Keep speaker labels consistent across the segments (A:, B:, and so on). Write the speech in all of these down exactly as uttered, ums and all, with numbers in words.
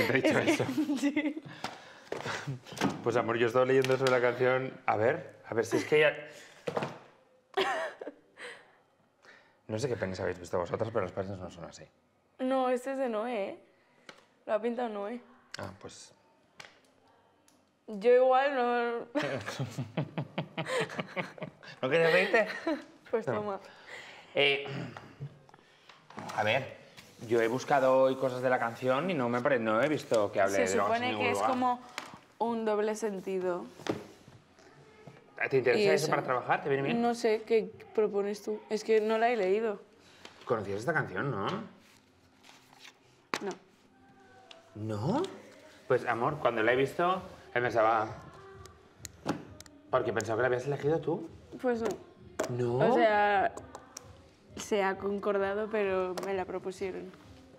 A: te he dicho
B: es
A: eso.
B: Que, sí.
A: Pues amor, yo he estado leyendo sobre la canción. A ver, a ver si es que ya... No sé qué penes habéis visto vosotras, pero los penes no son así.
B: No, este es de Noé, ¿eh? Lo ha pintado Noé.
A: Ah, pues...
B: Yo igual no...
A: ¿No querías reírte?
B: Pues
A: No.
B: toma.
A: Eh, a ver, yo he buscado hoy cosas de la canción y no, me pare... no he visto que hable
B: Se
A: de drogas en
B: supone
A: ningún
B: que es
A: lugar.
B: como un doble sentido.
A: ¿Te interesa
B: Y
A: eso
B: eso.
A: para trabajar? ¿Te viene bien?
B: No sé, ¿qué propones tú? Es que no la he leído.
A: ¿Conocías esta canción, no?
B: No.
A: ¿No? Pues, amor, cuando la he visto, he pensaba... Porque pensaba que la habías elegido tú.
B: Pues no.
A: ¿No?
B: O sea, se ha concordado, pero me la propusieron.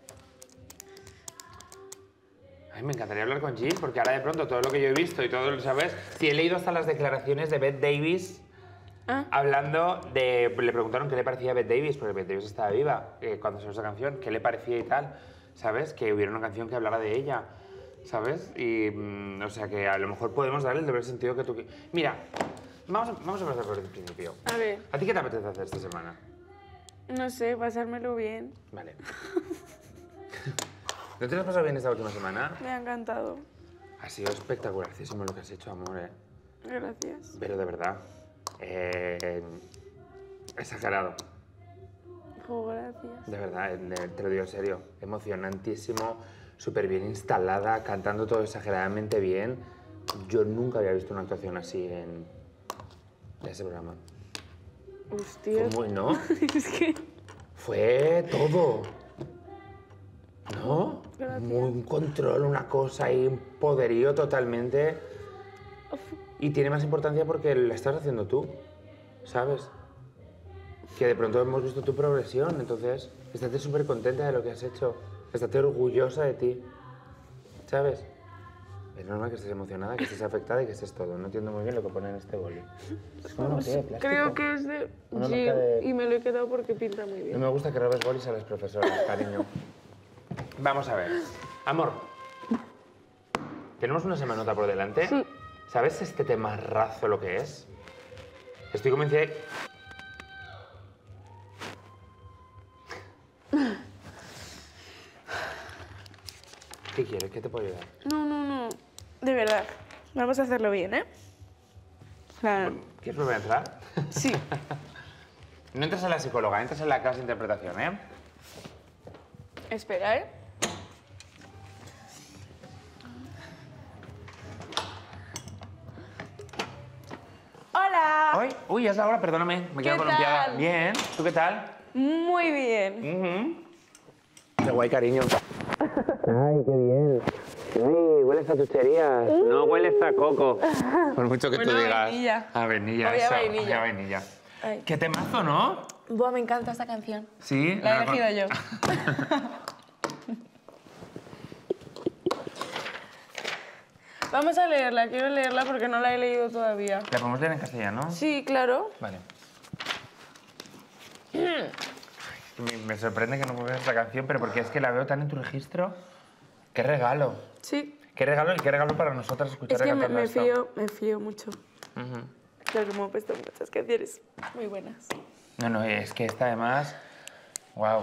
A: Ay, me encantaría hablar con Jill, porque ahora de pronto todo lo que yo he visto y todo lo sabes... Si he leído hasta las declaraciones de Bette Davis...
B: Ah,
A: Hablando de... Le preguntaron qué le parecía a Bette Davis, porque Bette Davis estaba viva eh, cuando sonó esa canción, qué le parecía y tal, ¿sabes? Que hubiera una canción que hablara de ella, ¿sabes? Y, mm, o sea, que a lo mejor podemos darle el doble sentido que tú... Mira, vamos a, vamos a empezar por el principio.
B: a ver,
A: ¿A ti qué te apetece hacer esta semana?
B: no sé, pasármelo bien.
A: Vale. ¿No te lo has pasado bien esta última semana?
B: Me ha encantado.
A: Ha sido espectacularísimo lo que has hecho, amor, ¿eh?
B: Gracias.
A: Pero de verdad, eh, exagerado.
B: Oh, gracias.
A: De verdad, eh, te lo digo en serio. Emocionantísimo, súper bien instalada, cantando todo exageradamente bien. Yo nunca había visto una actuación así en ese programa.
B: Hostia.
A: Fue muy, ¿no?
B: Es que...
A: Fue todo. ¿No?
B: Gracias.
A: Muy un control, una cosa y un poderío totalmente. Y tiene más importancia porque la estás haciendo tú, ¿sabes? Que de pronto hemos visto tu progresión, entonces estate súper contenta de lo que has hecho. Estate orgullosa de ti, ¿sabes? Es normal que estés emocionada, que estés afectada y que estés todo. No entiendo muy bien lo que pone en este boli. Es como una marca de plástico.
B: Creo que es de
A: Una
B: Jill
A: marca de-
B: y me lo he quedado porque pinta muy
A: No
B: bien.
A: me gusta que robes bolis a las profesoras, cariño. Vamos a ver. Amor, tenemos una semanota por delante.
B: Sí.
A: ¿Sabes este temarrazo lo que es? Estoy convencida de... ¿Qué quieres? ¿Qué te puedo ayudar?
B: No, no, no. De verdad. Vamos a hacerlo bien, ¿eh? Claro.
A: ¿Quieres volver a entrar?
B: Sí.
A: No entres en la psicóloga, entras en la clase de interpretación, ¿eh?
B: Espera, ¿eh? Hola.
A: Uy, uy, es la hora, perdóname, me quedo
B: ¿Qué
A: columpiada.
B: tal?
A: Bien, ¿tú qué tal?
B: Muy bien.
A: Ujú. Qué guay, cariño. Ay, qué bien. Uy, hueles a chucherías. No hueles a coco. Por mucho que
B: Bueno,
A: tú digas.
B: vainilla.
A: A vainilla,
B: Obvia
A: eso.
B: vainilla.
A: Obvia vainilla.
B: Ay.
A: Qué temazo, ¿no?
B: Buah, me encanta esta canción.
A: Sí.
B: La he
A: no
B: elegido
A: con-
B: yo. Vamos a leerla, quiero leerla porque no la he leído todavía.
A: ¿La podemos leer en castellano?
B: Sí, claro.
A: Vale. Me, me sorprende que no pongas esta canción, pero porque es que la veo tan en tu registro. ¡Qué regalo!
B: Sí.
A: ¡Qué regalo y qué regalo para nosotras escuchar
B: Es que me,
A: cantando
B: me
A: esto!
B: fío, me fío mucho.
A: Ujú.
B: Pero como he puesto muchas canciones muy buenas.
A: No, no, es que esta además... ¡Wow!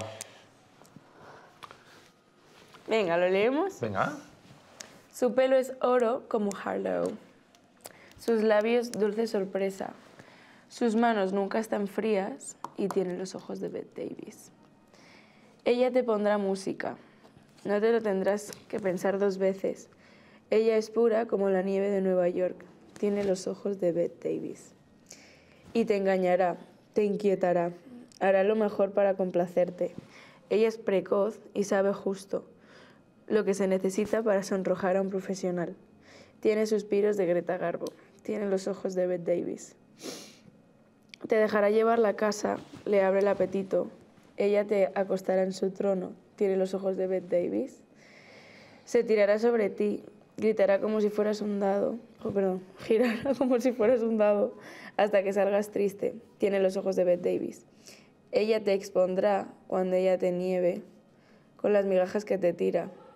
B: Venga, ¿lo leemos?
A: Venga.
B: Su pelo es oro como Harlow. Sus labios dulce sorpresa. Sus manos nunca están frías y tiene los ojos de Bette Davis. Ella te pondrá música. No te lo tendrás que pensar dos veces. Ella es pura como la nieve de Nueva York. Tiene los ojos de Bette Davis. Y te engañará, te inquietará. Hará lo mejor para complacerte. Ella es precoz y sabe justo lo que se necesita para sonrojar a un profesional. Tiene suspiros de Greta Garbo. Tiene los ojos de Bette Davis. Te dejará llevar la casa, le abre el apetito. Ella te acostará en su trono. Tiene los ojos de Bette Davis. Se tirará sobre ti, gritará como si fueras un dado. Oh, perdón, girará como si fueras un dado hasta que salgas triste. Tiene los ojos de Bette Davis. Ella te expondrá cuando ella te nieve con las migajas que te tira.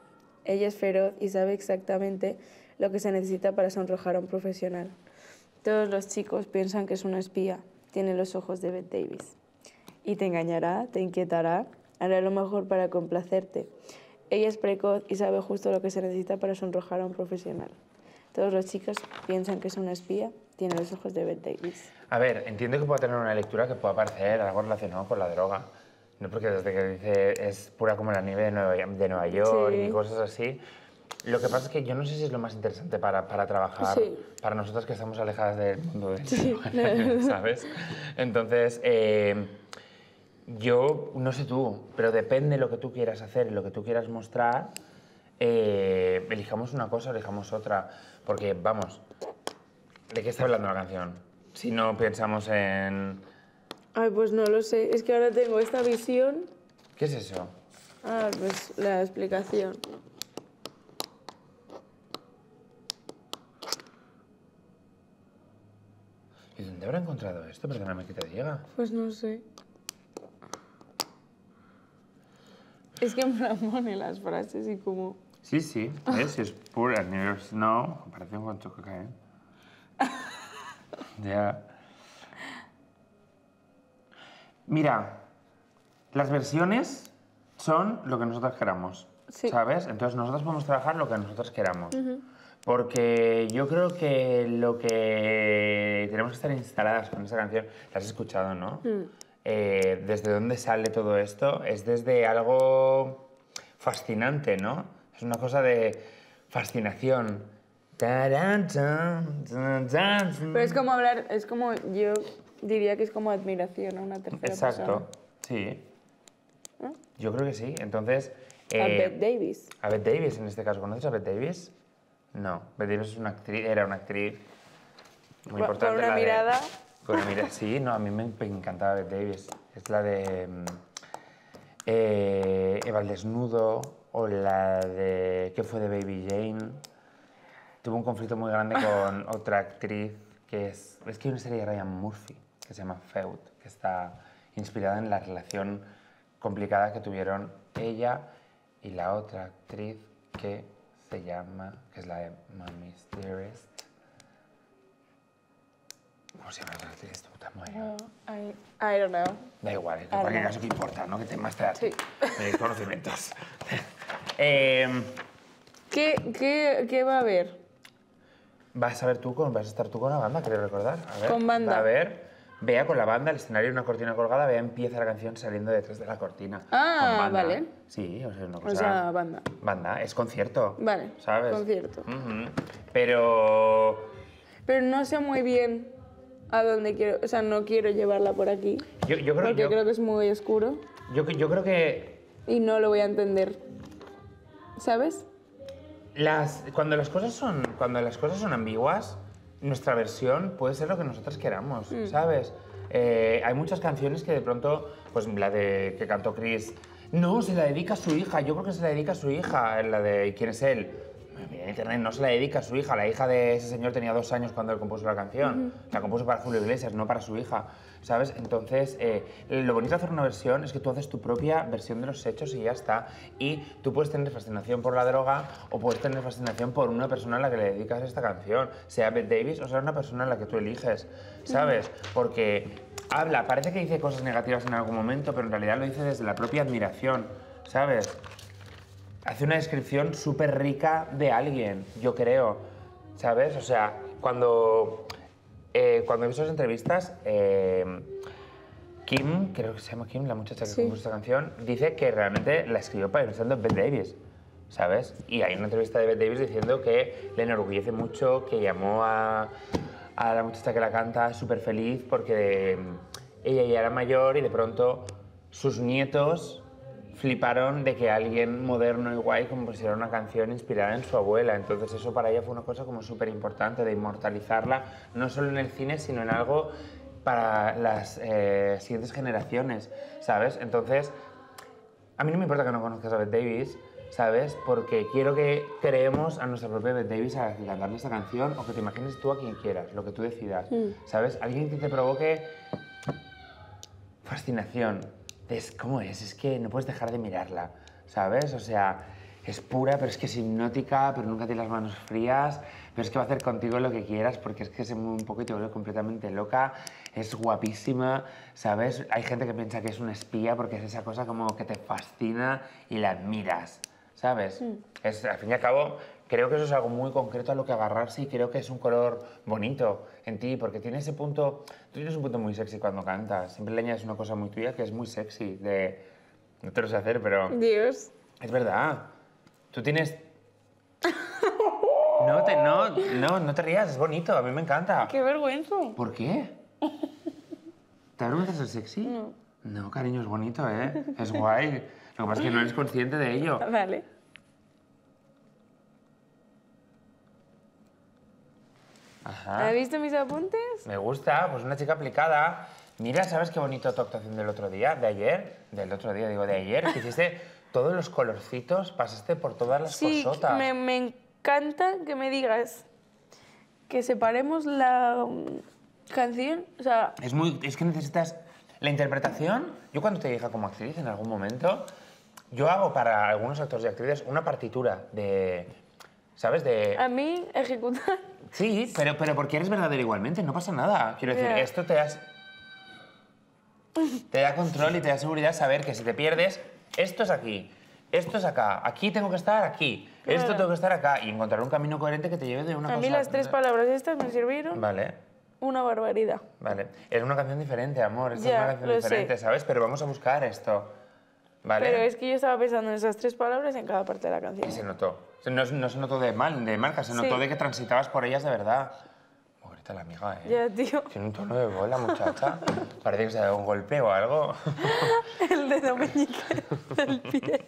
B: Ella es feroz y sabe exactamente lo que se necesita para sonrojar a un profesional. Todos los chicos piensan que es una espía. Tiene los ojos de Bette Davis. Y te engañará, te inquietará, hará lo mejor para complacerte. Ella es precoz y sabe justo lo que se necesita para sonrojar a un profesional. Todos los chicos piensan que es una espía. Tiene los ojos de Bette Davis.
A: A ver, entiendo que pueda tener una lectura que pueda parecer algo relacionado con la droga. No, porque desde que dice es pura como la nieve de Nueva, de Nueva York
B: Sí.
A: y cosas así. Lo que pasa es que yo no sé si es lo más interesante para, para trabajar,
B: Sí.
A: para nosotras que estamos alejadas del mundo de
B: Sí.
A: ¿sabes? Entonces, eh, yo no sé tú, pero depende de lo que tú quieras hacer y lo que tú quieras mostrar, eh, elijamos una cosa o elijamos otra. Porque, vamos, ¿de qué está hablando la canción? Si no pensamos en...
B: Ay, pues no lo sé. Es que ahora tengo esta visión.
A: ¿Qué es eso?
B: Ah, pues la explicación.
A: ¿Y dónde habrá encontrado esto? Perdóname que te diga.
B: Pues no sé. Es que me la pone las frases y como...
A: Sí, sí, es, es pura New York Snow, comparación con Chococaine. Ya. Mira, las versiones son lo que nosotros queramos,
B: Sí.
A: ¿sabes? Entonces nosotros podemos trabajar lo que nosotros queramos. Porque yo creo que lo que tenemos que estar instaladas con esa canción, la has escuchado, ¿no? Eh, desde dónde sale todo esto, es desde algo fascinante, ¿no? Es una cosa de fascinación.
B: Pero es como hablar, es como, yo diría que es como admiración a una tercera
A: Exacto,
B: persona.
A: sí.
B: ¿No?
A: Yo creo que sí. Entonces...
B: A
A: eh,
B: Bette Davis.
A: A Bette Davis, en este caso. ¿Conoces a Bette Davis? No. Bette Davis es una actriz, era una actriz muy
B: Con
A: importante.
B: una
A: la de-
B: mirada.
A: con una mirada, sí. No, a mí me, me encantaba Bette Davis. Es la de mm, eh, Eva el Desnudo o la de... ¿Qué fue de Baby Jane? Tuvo un conflicto muy grande con otra actriz que es... Es que hay una serie de Ryan Murphy que se llama Feud, que está inspirada en la relación complicada que tuvieron ella y la otra actriz que se llama, que es la de Mommy's Dearest. ¿Cómo se llama la actriz? Puta madre.
B: Oh, I, I don't know.
A: Da igual, en
B: don't
A: cualquier
B: know.
A: caso, ¿qué importa? ¿No? ¿Qué temas te das?
B: Sí.
A: Mis conocimientos. eh,
B: ¿Qué, qué, ¿Qué va a haber?
A: vas a ver tú, con, vas a estar tú con la banda, creo recordar. A ver,
B: Con banda.
A: va a ver, vea con la banda, el escenario, una cortina colgada, vea empieza la canción saliendo detrás de la cortina.
B: Ah,
A: con banda.
B: vale.
A: Sí, o sea, una cosa...
B: O sea, banda.
A: Banda, es concierto.
B: Vale,
A: ¿Sabes?
B: concierto.
A: Ujú. Pero...
B: Pero no sé muy bien a dónde quiero, o sea, no quiero llevarla por aquí.
A: Yo, yo creo,
B: Porque
A: yo,
B: creo que es muy oscuro
A: yo, yo creo que
B: y no lo voy a entender. ¿Sabes?
A: las, cuando, las cosas son, cuando las cosas son ambiguas, nuestra versión puede ser lo que nosotros queramos, ¿sabes? Eh, hay muchas canciones que de pronto, pues la de que cantó Chris, no, se la dedica a su hija, yo creo que se la dedica a su hija, la de ¿quién es él? En internet no se la dedica a su hija, la hija de ese señor tenía dos años cuando él compuso la canción, la compuso para Julio Iglesias, no para su hija, ¿sabes? Entonces, eh, lo bonito de hacer una versión es que tú haces tu propia versión de los hechos y ya está, y tú puedes tener fascinación por la droga o puedes tener fascinación por una persona a la que le dedicas esta canción, sea Bette Davis o sea una persona a la que tú eliges, ¿sabes? Porque habla, parece que dice cosas negativas en algún momento, pero en realidad lo dice desde la propia admiración, ¿sabes? Hace una descripción súper rica de alguien, yo creo, ¿sabes? O sea, cuando, eh, cuando he visto las entrevistas, eh, Kim, creo que se llama Kim, la muchacha que
B: Sí.
A: compuso esta canción, dice que realmente la escribió pensando en Bette Davis, ¿sabes? Y hay una entrevista de Bette Davis diciendo que le enorgullece mucho, que llamó a, a la muchacha que la canta súper feliz porque eh, ella ya era mayor y de pronto sus nietos fliparon de que alguien moderno y guay compusiera una canción inspirada en su abuela. Entonces eso para ella fue una cosa como súper importante de inmortalizarla, no solo en el cine, sino en algo para las eh, siguientes generaciones, ¿sabes? Entonces, a mí no me importa que no conozcas a Bette Davis, ¿sabes? Porque quiero que creemos a nuestra propia Bette Davis a cantarle esta canción o que te imagines tú a quien quieras, lo que tú decidas, ¿sabes? Alguien que te provoque fascinación. Es, ¿cómo es? Es que no puedes dejar de mirarla, ¿sabes? O sea, es pura, pero es que es hipnótica, pero nunca tiene las manos frías, pero es que va a hacer contigo lo que quieras, porque es que se mueve un poco y te vuelve completamente loca, es guapísima, ¿sabes? Hay gente que piensa que es una espía porque es esa cosa como que te fascina y la admiras, ¿sabes? Mm. Es, al fin y al cabo, creo que eso es algo muy concreto a lo que agarrarse y creo que es un color bonito en ti, porque tiene ese punto, tú tienes un punto muy sexy cuando cantas, siempre le añades una cosa muy tuya que es muy sexy, de, no te lo sé hacer, pero...
B: Dios.
A: Es verdad. Tú tienes... No te, no, no, no te rías, es bonito, a mí me encanta.
B: ¡Qué vergüenza!
A: ¿Por qué? ¿Te avergüenza ser sexy?
B: No.
A: No, cariño, es bonito, ¿eh? Es guay. Lo que pasa es que no eres consciente de ello.
B: Vale.
A: Ajá.
B: ¿Has visto mis apuntes?
A: Me gusta, pues una chica aplicada. Mira, ¿sabes qué bonito tu actuación del otro día? De ayer, del otro día, digo, de ayer, que hiciste todos los colorcitos, pasaste por todas las
B: sí,
A: cosotas.
B: Me, me encanta que me digas que separemos la um, canción, o sea...
A: Es, muy, es que necesitas la interpretación. Yo cuando te dije como actriz en algún momento, yo hago para algunos actores y actrices una partitura de... ¿Sabes? De...
B: A mí, ejecutar...
A: Sí, pero, pero porque eres verdadero igualmente, no pasa nada. Quiero decir,
B: yeah.
A: esto te das... Te da control y te da seguridad saber que si te pierdes, esto es aquí, esto es acá, aquí tengo que estar aquí, claro. Esto tengo que estar acá y encontrar un camino coherente que te lleve de una
B: a
A: cosa...
B: A mí las tres palabras estas me sirvieron.
A: Vale.
B: Una barbaridad.
A: Vale. Es una canción diferente, amor, esta
B: ya,
A: es una canción
B: lo
A: diferente,
B: sé.
A: ¿sabes? Pero vamos a buscar esto, ¿vale?
B: Pero es que yo estaba pensando en esas tres palabras en cada parte de la canción.
A: Y se notó. No, no se notó de mal, de marca, se notó sí. de que transitabas por ellas de verdad. La amiga, ¿eh?
B: Ya, tío.
A: Tiene un tono de voz la muchacha. Parece que se ha dado un golpe o algo.
B: El dedo meñique del pie.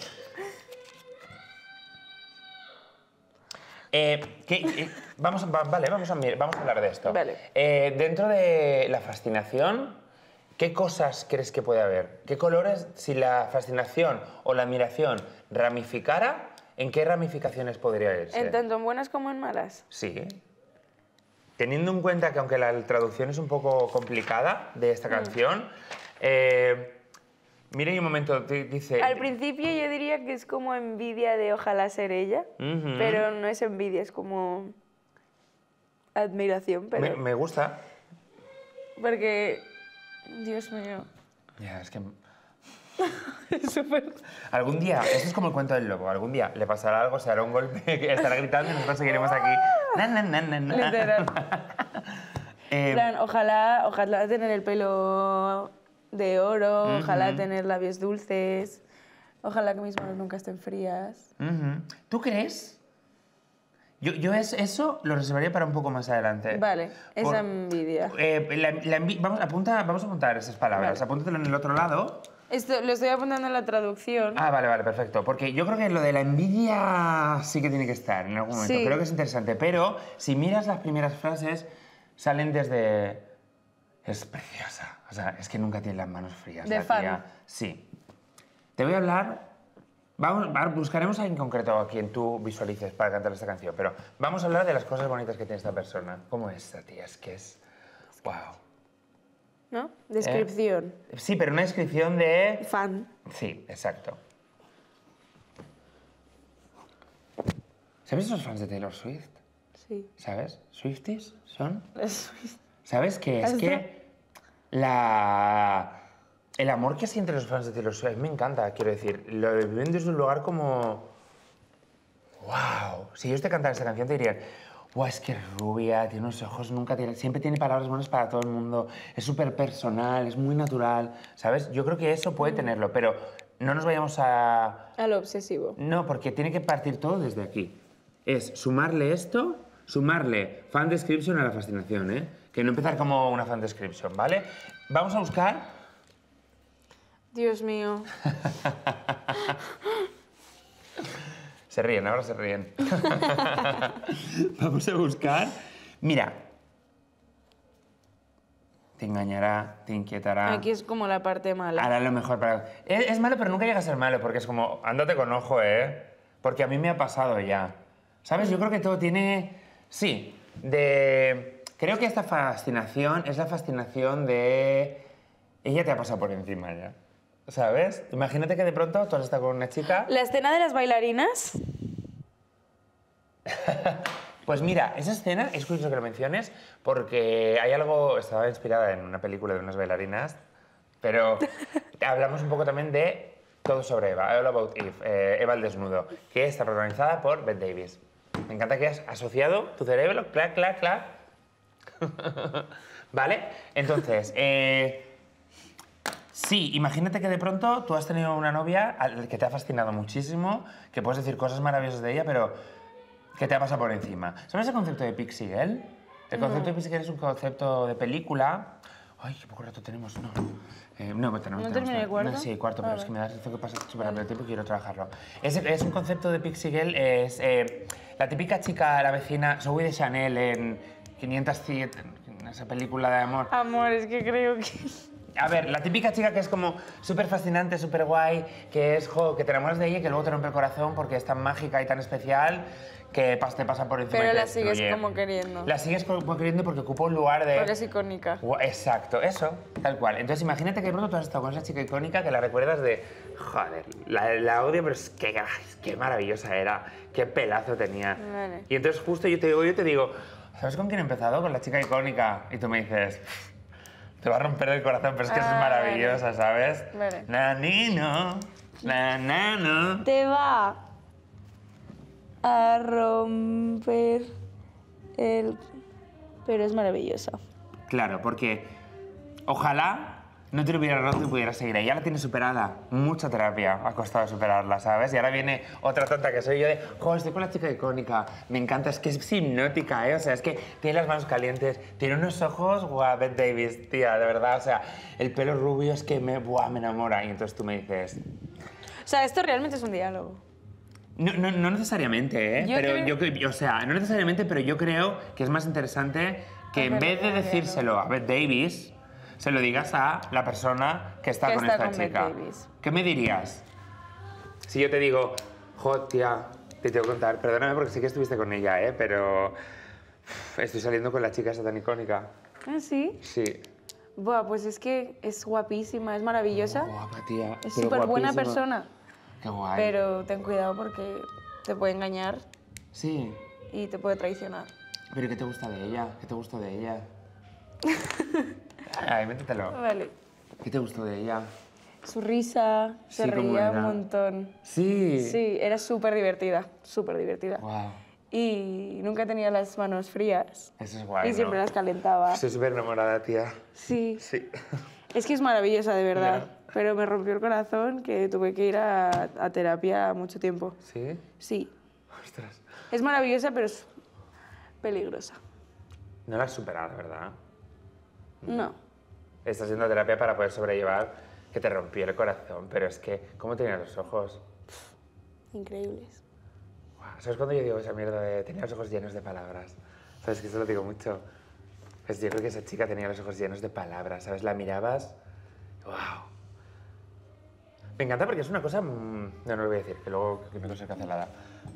A: Eh, ¿qué, eh, vamos, va, vale, vamos a, vamos a hablar de esto.
B: Vale.
A: Eh, dentro de la fascinación, ¿qué cosas crees que puede haber? ¿Qué colores, si la fascinación o la admiración ramificara, en qué ramificaciones podría irse?
B: ¿En tanto en buenas como en malas?
A: Sí. Teniendo en cuenta que aunque la traducción es un poco complicada de esta mm. canción, eh, mire un momento, dice...
B: Al principio yo diría que es como envidia de ojalá ser ella, uh-huh. pero no es envidia, es como admiración. Pero...
A: Me, me gusta.
B: Porque, Dios mío...
A: Ya, es que...
B: es súper...
A: Algún día, eso es como el cuento del lobo, algún día le pasará algo, se hará un golpe, estará gritando y nosotros seguiremos aquí. Na, na, na, na, na.
B: Literal.
A: eh,
B: plan, ojalá, ojalá tener el pelo de oro, uh-huh. ojalá tener labios dulces, ojalá que mis manos nunca estén frías.
A: Uh-huh. ¿Tú crees? Yo, yo es, eso lo reservaría para un poco más adelante.
B: Vale, esa Por, envidia.
A: Eh, la, la envi vamos, apunta, vamos a apuntar esas palabras, vale. Apúntatelo en el otro lado.
B: Esto, lo estoy apuntando en la traducción.
A: Ah, vale, vale, perfecto. Porque yo creo que lo de la envidia sí que tiene que estar en algún momento. Sí. Creo que es interesante. Pero si miras las primeras frases, salen desde... Es preciosa. O sea, es que nunca tiene las manos frías.
B: De
A: la
B: fan.
A: Tía. Sí. Te voy a hablar... Vamos, buscaremos a alguien concreto a quien tú visualices para cantar esta canción. Pero vamos a hablar de las cosas bonitas que tiene esta persona. ¿Cómo es esta tía? Es que es... ¡Wow!
B: ¿No? Descripción.
A: ¿Eh? Sí, pero una descripción de...
B: Fan.
A: Sí, exacto. ¿Sabes los fans de Taylor Swift?
B: Sí.
A: ¿Sabes? ¿Swifties son?
B: Swift.
A: ¿Sabes qué? Es que la... el amor que sienten los fans de Taylor Swift me encanta, quiero decir. Lo viven desde un lugar como... ¡Wow! Si ellos te cantaran esta canción te dirían... Wow, es que es rubia, tiene unos ojos, nunca tiene... Siempre tiene palabras buenas para todo el mundo. Es súper personal, es muy natural, ¿sabes? Yo creo que eso puede tenerlo, pero no nos vayamos a...
B: A lo obsesivo.
A: No, porque tiene que partir todo desde aquí. Es sumarle esto, sumarle fan description a la fascinación, ¿eh? Que no empezar como una fan description, ¿vale? Vamos a buscar...
B: Dios mío.
A: Se ríen, ahora se ríen. Vamos a buscar... Mira. Te engañará, te inquietará.
B: Aquí es como la parte mala.
A: Hará lo mejor para... Es, es malo, pero nunca llega a ser malo, porque es como, ándate con ojo, ¿eh? Porque a mí me ha pasado ya. ¿Sabes? Yo creo que todo tiene... Sí, de... Creo que esta fascinación es la fascinación de... Ella te ha pasado por encima ya. ¿Sabes? Imagínate que de pronto tú has estado con una chica...
B: La escena de las bailarinas...
A: Pues mira, esa escena, es curioso que lo menciones, porque hay algo... Estaba inspirada en una película de unas bailarinas, pero hablamos un poco también de Todo sobre Eva, All About Eve, eh, Eva al desnudo, que está protagonizada por Bette Davis. Me encanta que has asociado tu cerebro, clac, clac, clac. ¿Vale? Entonces, eh, sí, imagínate que de pronto tú has tenido una novia al que te ha fascinado muchísimo, que puedes decir cosas maravillosas de ella, pero que te ha pasado por encima. ¿Sabes el concepto de Pixie Girl? El concepto
B: No.
A: de Pixie Girl es un concepto de película... Ay, qué poco rato tenemos, no. Eh, no, pues tenemos,
B: ¿No
A: tenemos,
B: terminé el cuarto?
A: No, sí, cuarto,
B: Ah,
A: pero
B: vale.
A: es que me da sensación que pasa súper rápido el tiempo y quiero trabajarlo. Es, es un concepto de Pixie Girl, es eh, la típica chica, la vecina, Zoe de Chanel en quinientos siete, en esa película de amor.
B: Amor, es que creo que...
A: A ver, la típica chica que es como súper fascinante, súper guay, que es, jo, que te enamoras de ella y que luego te rompe el corazón porque es tan mágica y tan especial que pas- te pasa por encima
B: Pero
A: y te
B: la sigues
A: destruye.
B: como queriendo.
A: La sigues como queriendo porque ocupa un lugar de...
B: Porque es icónica.
A: Gua- Exacto, eso, tal cual. Entonces imagínate que de pronto tú has estado con esa chica icónica que la recuerdas de... Joder, la, la odio, pero es que ay, qué maravillosa era, qué pelazo tenía.
B: Vale.
A: Y entonces justo yo te digo, yo te digo, ¿sabes con quién he empezado? Con la chica icónica. Y tú me dices, te va a romper el corazón, pero es que es
B: Ah,
A: maravillosa, ¿sabes?
B: Vale.
A: Na, ni, no, na, na, no.
B: Te va a romper el... Pero es maravillosa.
A: Claro, porque ojalá no te lo hubiera roto y pudieras seguir ahí. Ya la tienes superada. Mucha terapia ha costado superarla, ¿sabes? Y ahora viene otra tonta que soy yo de, jo, estoy con la chica icónica. Me encanta, es que es hipnótica, ¿eh? O sea, es que tiene las manos calientes, tiene unos ojos, guau, Bette Davis, tía, de verdad. O sea, el pelo rubio es que me, buah, me enamora. Y entonces tú me dices...
B: O sea, esto realmente es un diálogo.
A: No, no, no necesariamente, ¿eh?
B: Yo
A: pero
B: creo-
A: yo creo, o sea, no necesariamente, pero yo creo que es más interesante que en
B: Hacerlo
A: vez de
B: como
A: decírselo a Bette Davis, se lo digas a la persona que está
B: Que
A: con
B: está
A: esta
B: con Bette
A: chica.
B: Davis.
A: ¿Qué me dirías? Si yo te digo, jo, tía, te tengo que contar, perdóname porque sí que estuviste con ella, ¿eh? Pero uf, estoy saliendo con la chica esa tan icónica.
B: ¿Ah, sí?
A: Sí.
B: Buah, pues es que es guapísima, es maravillosa.
A: Guapa, tía.
B: Es
A: pero
B: súper buena
A: guapísima.
B: persona.
A: Qué guay.
B: Pero ten cuidado porque te puede engañar
A: Sí.
B: y te puede traicionar.
A: ¿Pero qué te gusta de ella? ¿Qué te gustó de ella? Ay, métetelo.
B: Vale.
A: ¿Qué te gustó de ella?
B: Su risa, se
A: Sí, ¿cómo
B: reía
A: era?
B: un montón.
A: Sí.
B: Sí, era súper divertida, súper divertida.
A: Wow.
B: Y nunca tenía las manos frías.
A: Eso es guay,
B: Y siempre
A: ¿no?
B: las calentaba.
A: Estoy súper enamorada, tía.
B: Sí.
A: Sí.
B: Es que es maravillosa, de verdad.
A: Ya.
B: Pero me rompió el corazón que tuve que ir a, a terapia mucho tiempo.
A: ¿Sí?
B: Sí.
A: Ostras.
B: Es maravillosa, pero es peligrosa.
A: No la has superado, ¿verdad?
B: No.
A: Estás haciendo terapia para poder sobrellevar que te rompió el corazón, pero es que, ¿cómo tenías los ojos?
B: Increíbles.
A: Guau, ¿sabes cuando yo digo esa mierda de tenía los ojos llenos de palabras? ¿Sabes que eso lo digo mucho? Pues yo creo que esa chica tenía los ojos llenos de palabras, ¿sabes? La mirabas... ¡Wow! Me encanta porque es una cosa... mm, No, no lo voy a decir, que luego que me ser cancelada.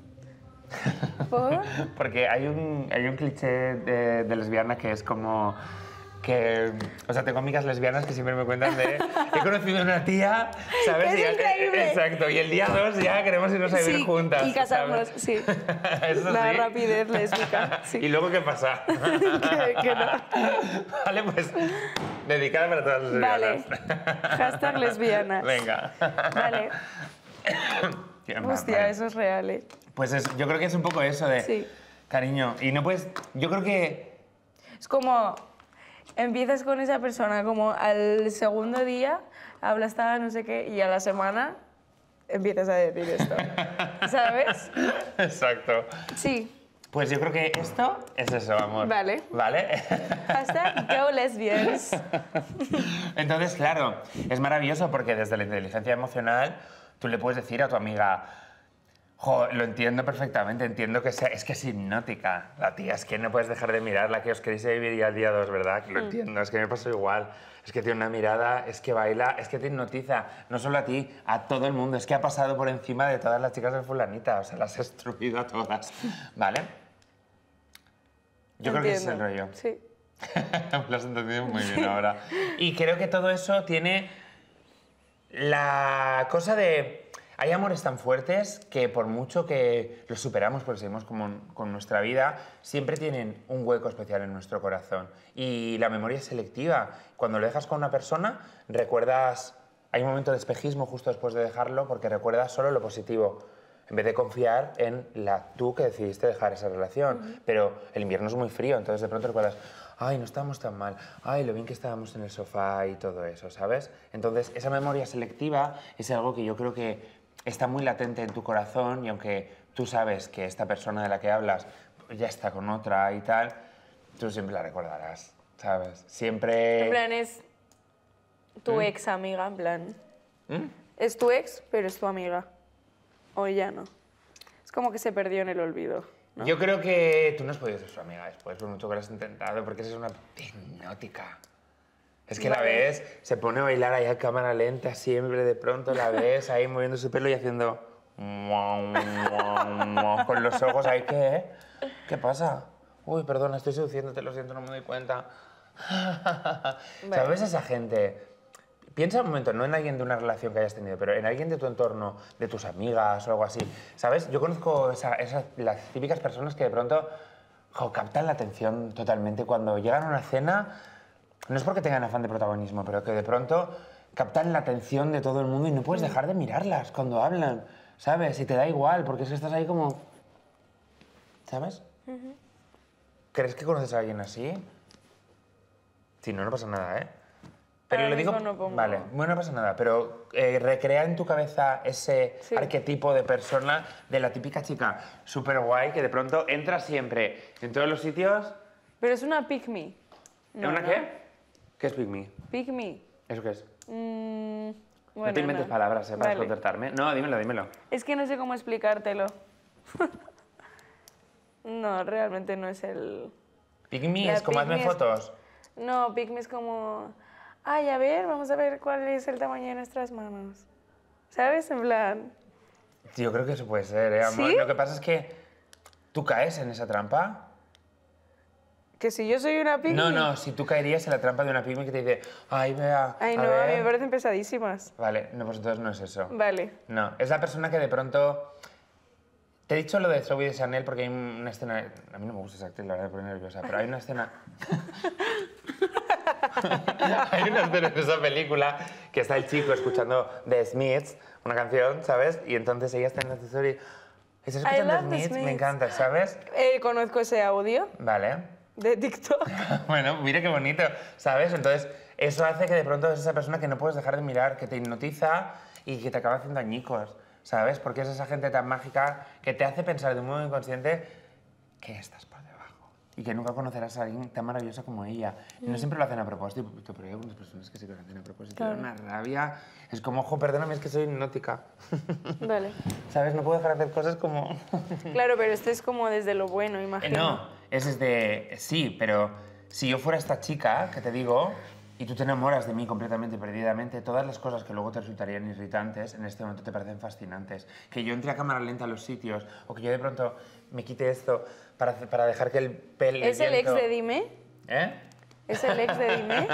B: ¿Por?
A: Porque hay un, hay un cliché de, de lesbiana que es como que... O sea, tengo amigas lesbianas que siempre me cuentan de... He conocido a una tía, ¿sabes?
B: Es
A: Y-
B: increíble.
A: Exacto, y el día dos ya queremos irnos a vivir
B: Sí,
A: juntas.
B: y casarnos,
A: ¿sabes?
B: sí.
A: Eso
B: La
A: sí.
B: rapidez lésbica, sí.
A: ¿Y luego qué pasa?
B: que, que no.
A: Vale, pues dedicada para todas las lesbianas.
B: Vale. Hashtag lesbianas.
A: Venga.
B: Vale.
A: Tío,
B: Hostia,
A: vale.
B: eso es real, ¿eh?
A: Pues es- yo creo que es un poco eso de...
B: Sí.
A: Cariño, y no puedes... Yo creo que...
B: Es como... Empiezas con esa persona, como al segundo día hablas tal, no sé qué, y a la semana empiezas a decir esto. ¿Sabes?
A: Exacto.
B: Sí.
A: Pues yo creo que esto es eso, amor.
B: Vale.
A: ¿Vale?
B: Hashtag Go Lesbians.
A: Entonces, claro, es maravilloso porque desde la inteligencia emocional tú le puedes decir a tu amiga, jo, lo entiendo perfectamente, entiendo que sea, es que es hipnótica. La tía, es que no puedes dejar de mirarla, que os queréis vivir ya el día dos, ¿verdad? Que lo entiendo, es que me pasó igual. Es que tiene una mirada, es que baila, es que te hipnotiza, no solo a ti, a todo el mundo. Es que ha pasado por encima de todas las chicas de fulanita, o sea, las ha destruido a todas, ¿vale? Yo creo que ese es el
B: Entiendo.
A: rollo.
B: Sí.
A: Lo has entendido muy bien ahora. Y creo que todo eso tiene La cosa de... Hay amores tan fuertes que por mucho que los superamos porque seguimos como con nuestra vida, siempre tienen un hueco especial en nuestro corazón. Y la memoria es selectiva. Cuando lo dejas con una persona, recuerdas... Hay un momento de espejismo justo después de dejarlo porque recuerdas solo lo positivo, en vez de confiar en la tú que decidiste dejar esa relación. Uh-huh. Pero el invierno es muy frío, entonces de pronto recuerdas, ay, no estábamos tan mal, ay, lo bien que estábamos en el sofá y todo eso, ¿sabes? Entonces, esa memoria selectiva es algo que yo creo que está muy latente en tu corazón y aunque tú sabes que esta persona de la que hablas ya está con otra y tal, tú siempre la recordarás, ¿sabes? Siempre...
B: En plan, es tu ¿Mm? ex amiga, en plan... ¿Mm? Es tu ex, pero es tu amiga. O ya no. Es como que se perdió en el olvido, ¿no?
A: Yo creo que tú no has podido ser su amiga después, por mucho que lo has intentado, porque eres una hipnótica. Es que vale. La ves, se pone a bailar ahí a cámara lenta siempre, de pronto la ves ahí moviendo su pelo y haciendo... con los ojos ahí, ¿qué? ¿Qué pasa? Uy, perdona, estoy seduciéndote, lo siento, no me doy cuenta. Vale. ¿Sabes esa gente? Piensa un momento, no en alguien de una relación que hayas tenido, pero en alguien de tu entorno, de tus amigas o algo así. ¿Sabes? Yo conozco esa, esas, las típicas personas que de pronto jo, captan la atención totalmente cuando llegan a una cena. No es porque tengan afán de protagonismo, pero que de pronto captan la atención de todo el mundo y no puedes dejar de mirarlas cuando hablan, ¿sabes? Y te da igual, porque es que estás ahí como... ¿Sabes? Uh-huh. ¿Crees que conoces a alguien así? Si no, no pasa nada, ¿eh? Pero
B: Ahora
A: le digo...
B: no pongo...
A: Vale, bueno, no pasa nada, pero eh, recrea en tu cabeza ese sí. arquetipo de persona de la típica chica súper guay que de pronto entra siempre en todos los sitios...
B: Pero es una pick me. No,
A: ¿Una
B: no.
A: qué? ¿Qué es pick me?
B: Pick me.
A: ¿Eso qué es?
B: Mm, bueno,
A: no te inventes
B: no.
A: palabras, ¿eh? Para
B: vale.
A: contestarme. No, dímelo, dímelo.
B: Es que no sé cómo explicártelo. No, realmente no es el...
A: Pick me es como hazme fotos.
B: Es... No, pick me es como... Ay, a ver, vamos a ver cuál es el tamaño de nuestras manos. ¿Sabes? En plan...
A: Yo creo que eso puede ser, ¿eh, amor?
B: ¿Sí?
A: Lo que pasa es que tú caes en esa trampa.
B: ¿Que si yo soy una pygmy?
A: No, no, si tú caerías en la trampa de una pygmy que te dice, ay, vea,
B: Ay, no, a, a mí me parecen pesadísimas.
A: Vale, no, pues entonces no es eso.
B: Vale.
A: No, es la persona que de pronto... Te he dicho lo de Zoe de Chanel porque hay una escena... A mí no me gusta esa actriz, la verdad, me pone nerviosa, pero hay una escena... hay una escena en esa película que está el chico escuchando The Smiths, una canción, ¿sabes? Y entonces ella está en el ascensor y... ¿Estás escuchando The Smiths? Smiths? Me encanta, ¿sabes?
B: Eh, conozco ese audio.
A: Vale.
B: De TikTok.
A: Bueno, mira qué bonito, ¿sabes? Entonces, eso hace que de pronto es esa persona que no puedes dejar de mirar, que te hipnotiza y que te acaba haciendo añicos, ¿sabes? Porque es esa gente tan mágica que te hace pensar de un modo inconsciente que estás por debajo y que nunca conocerás a alguien tan maravillosa como ella. Mm. Y no siempre lo hacen a propósito, pero hay algunas personas que sí que lo hacen a propósito. Claro. Una rabia. Es como, ojo, perdóname, es que soy hipnótica.
B: Vale.
A: ¿Sabes? No puedo dejar de hacer cosas como...
B: Claro, pero esto es como desde lo bueno, imagino.
A: Eh, no. Es desde... Sí, pero si yo fuera esta chica, que te digo, y tú te enamoras de mí completamente, perdidamente, todas las cosas que luego te resultarían irritantes, en este momento te parecen fascinantes. Que yo entre a cámara lenta a los sitios, o que yo de pronto me quite esto para, para dejar que el pelo...
B: ¿Es el, el ex de Dime?
A: ¿Eh?
B: ¿Es el ex de Dime?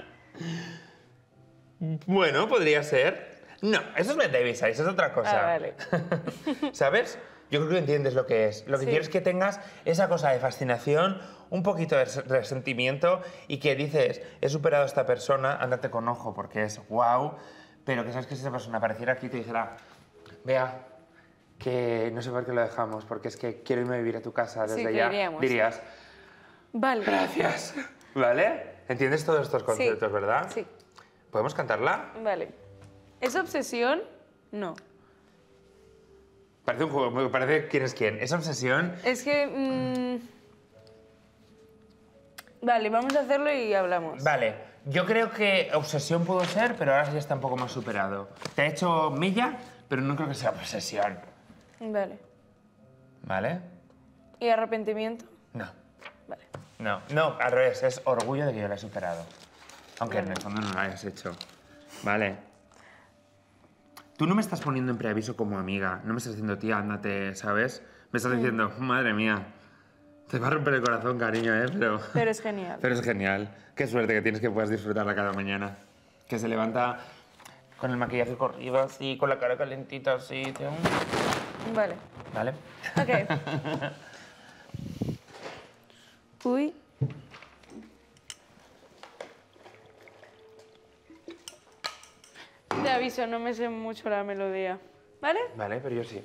A: Bueno, podría ser. No, eso es Bette Davis, eso es otra cosa.
B: Ah, vale.
A: ¿Sabes? Yo creo que entiendes lo que es. Lo que sí. quiero es que tengas esa cosa de fascinación, un poquito de resentimiento y que dices, he superado a esta persona, ándate con ojo porque es wow, pero que sabes que si esa persona apareciera aquí y te dijera, vea, que no sé por qué lo dejamos, porque es que quiero irme a vivir a tu casa desde
B: sí,
A: ya,
B: diríamos.
A: dirías,
B: vale.
A: Gracias. ¿Vale? ¿Entiendes todos estos conceptos,
B: sí.
A: verdad?
B: Sí.
A: ¿Podemos cantarla?
B: Vale. ¿Es obsesión? No.
A: Parece un juego, parece quién es quién. ¿Es obsesión?
B: Es que... Mmm... Vale, vamos a hacerlo y hablamos.
A: Vale. Yo creo que obsesión pudo ser, pero ahora ya está un poco más superado. Te ha hecho milla, pero no creo que sea obsesión.
B: Vale.
A: ¿Vale?
B: ¿Y arrepentimiento?
A: No.
B: Vale.
A: No, no, al revés. Es orgullo de que yo la he superado. Aunque vale. en el fondo no lo hayas hecho. Vale. Tú no me estás poniendo en preaviso como amiga. No me estás diciendo, tía, ándate, ¿sabes? Me estás diciendo, madre mía, te va a romper el corazón, cariño, ¿eh? Pero,
B: pero es genial.
A: Pero es genial. Qué suerte que tienes que puedas disfrutarla cada mañana. Que se levanta... con el maquillaje corrido así, con la cara calentita así. tío.
B: Vale.
A: Vale.
B: Ok. Uy. Te aviso, no me sé mucho la melodía. ¿Vale?
A: Vale, pero yo sí.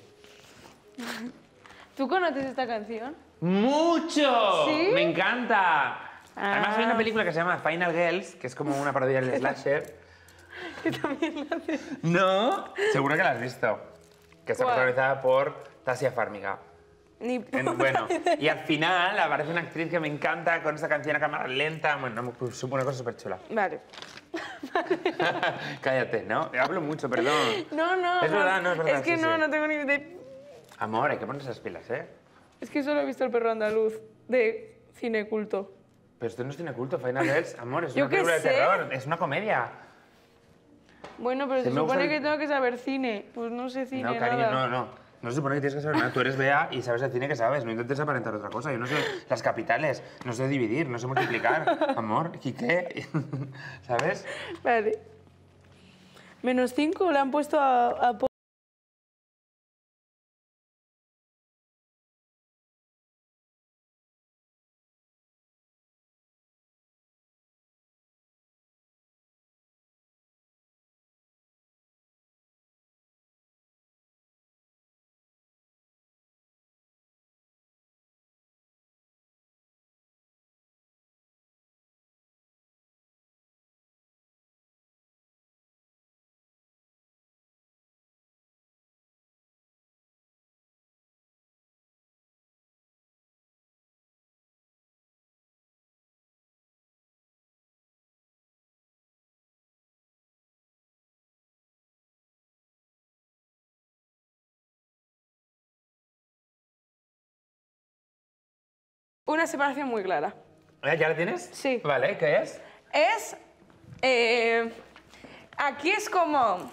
B: ¿Tú conoces esta canción?
A: ¡Mucho!
B: ¿Sí?
A: ¡Me encanta!
B: Ah.
A: Además hay una película que se llama Final Girls, que es como una parodia del slasher.
B: Que también la hace.
A: ¿No? Seguro que la has visto. Que está
B: ¿Cuál?
A: protagonizada por Tasia Farmiga.
B: Ni
A: En-
B: puta
A: bueno,
B: idea.
A: y al final aparece una actriz que me encanta con esa canción a cámara lenta. Bueno, pues, una cosa súper chula.
B: Vale.
A: Cállate, ¿no? Hablo mucho, perdón.
B: No, no.
A: Es verdad, no, es verdad,
B: Es que
A: sí,
B: no,
A: sí.
B: no tengo ni idea.
A: Amor, hay que ponerse las pilas, ¿eh?
B: Es que solo he visto El perro andaluz de cine culto.
A: Pero esto no es cine culto, Final Girls, amor, es
B: Yo
A: una
B: qué
A: película de
B: sé.
A: terror, es una comedia.
B: Bueno, pero
A: Sí,
B: se
A: me gusta
B: supone
A: el-
B: que tengo que saber cine. Pues no sé cine,
A: No, cariño,
B: nada.
A: no, no. No se supone que tienes que saber nada. Tú eres Bea y sabes el cine que sabes. No intentes aparentar otra cosa. Yo no sé las capitales, no sé dividir, no sé multiplicar. Amor, ¿y qué? ¿Sabes?
B: Vale. Menos cinco le han puesto a... a po- Una separación muy clara.
A: ¿Eh, ¿Ya la tienes?
B: Sí.
A: Vale, ¿qué es?
B: Es... eh, aquí es como...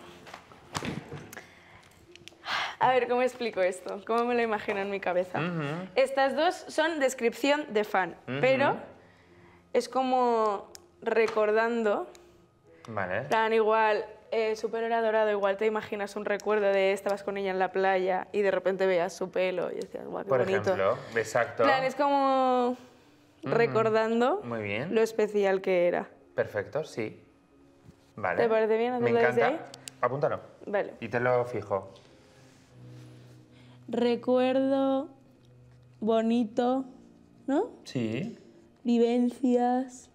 B: A ver, ¿cómo explico esto? ¿Cómo me lo imagino en mi cabeza? Estas dos son descripción de fan, pero es como recordando,
A: Vale.
B: en plan, igual, eh, su pelo era dorado, igual te imaginas un recuerdo de estabas con ella en la playa y de repente veías su pelo y decías, guau, qué
A: Por
B: bonito.
A: ejemplo, exacto.
B: En plan, es como recordando
A: Muy bien.
B: lo especial que era.
A: Perfecto, sí. Vale.
B: ¿Te parece bien
A: Me
B: hacerlo desde
A: encanta. Apúntalo.
B: Vale.
A: Y te lo fijo.
B: Recuerdo bonito, ¿no?
A: Sí.
B: Vivencias.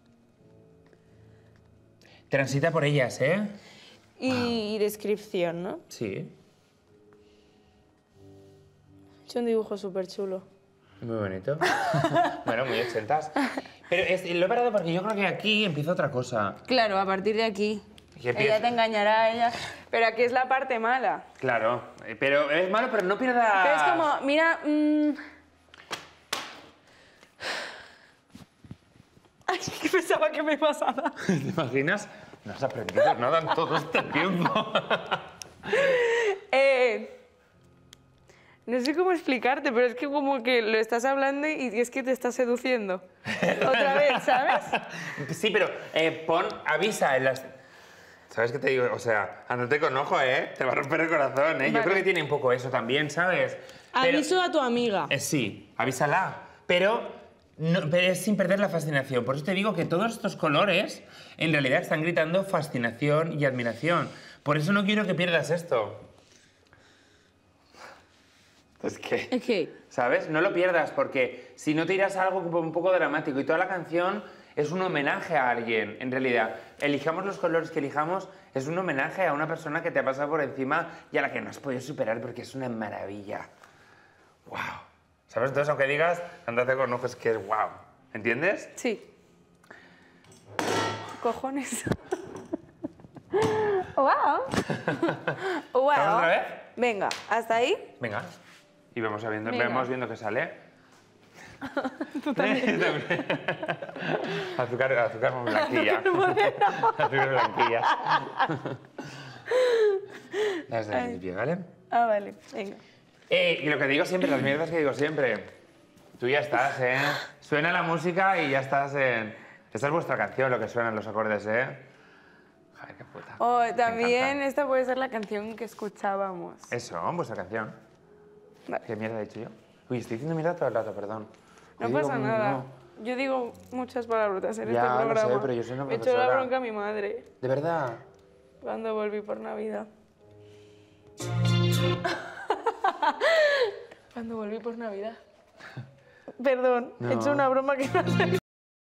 A: Transita por ellas, ¿eh?
B: Y descripción, ¿no?
A: Sí.
B: He hecho un dibujo súper chulo.
A: Muy bonito. Bueno, muy ochentas. Pero es- lo he parado porque yo creo que aquí empieza otra cosa.
B: Claro, a partir de aquí.
A: Y empieza-
B: Ella te engañará, ella... Pero aquí es la parte mala.
A: Claro, eh, pero es malo, pero no pierdas...
B: Pero es como, mira... mm, Ay, que pensaba que me pasaba.
A: ¿Te imaginas? No has aprendido nada en todo este tiempo.
B: Eh, no sé cómo explicarte, pero es que como que lo estás hablando y es que te estás seduciendo. Otra vez, ¿sabes?
A: Sí, pero eh, pon, avisa en las... ¿Sabes qué te digo? O sea, andate con ojo, ¿eh? Te va a romper el corazón, ¿eh? Yo
B: Vale.
A: creo que tiene un poco eso también, ¿sabes? Pero-
B: Aviso a tu amiga.
A: Eh, sí, avísala. Pero, no- pero es sin perder la fascinación. Por eso te digo que todos estos colores en realidad están gritando fascinación y admiración. Por eso no quiero que pierdas esto. Es que...
B: Es que...
A: ¿Sabes? No lo pierdas porque si no te irás a algo como un poco dramático y toda la canción es un homenaje a alguien, en realidad. Elijamos los colores que elijamos, es un homenaje a una persona que te ha pasado por encima y a la que no has podido superar porque es una maravilla. ¡Wow! ¿Sabes? Entonces, aunque digas, andate con ojos, que es wow. ¿Entiendes?
B: Sí. Cojones. ¡Wow! ¡Wow!
A: ¿Vamos otra vez?
B: Venga, ¿hasta ahí?
A: Venga. Y vamos viendo,
B: Venga.
A: vamos viendo qué sale. Tú también. azúcar, azúcar con blanquilla. azúcar blanquilla. Desde el principio, ¿vale?
B: Ah, vale, venga.
A: Eh, y lo que digo siempre, las mierdas que digo siempre. Tú ya estás, ¿eh? Suena la música y ya estás en... Esta es vuestra canción, lo que suenan los acordes, ¿eh? Joder, qué puta.
B: O
A: Me
B: también
A: encanta.
B: esta puede ser la canción que escuchábamos.
A: Eso, vuestra canción.
B: Vale.
A: ¿Qué mierda he dicho yo? Uy, estoy diciendo mierda todo el rato, perdón.
B: No
A: Yo digo,
B: pasa nada.
A: no.
B: Yo digo muchas palabrotas en
A: Ya,
B: este
A: lo sé,
B: programa.
A: pero yo soy una
B: Me echó la
A: profesora.
B: bronca a mi madre
A: ¿De verdad?
B: cuando volví por Navidad. Cuando volví por Navidad. Perdón,
A: No.
B: he hecho una broma que no sé.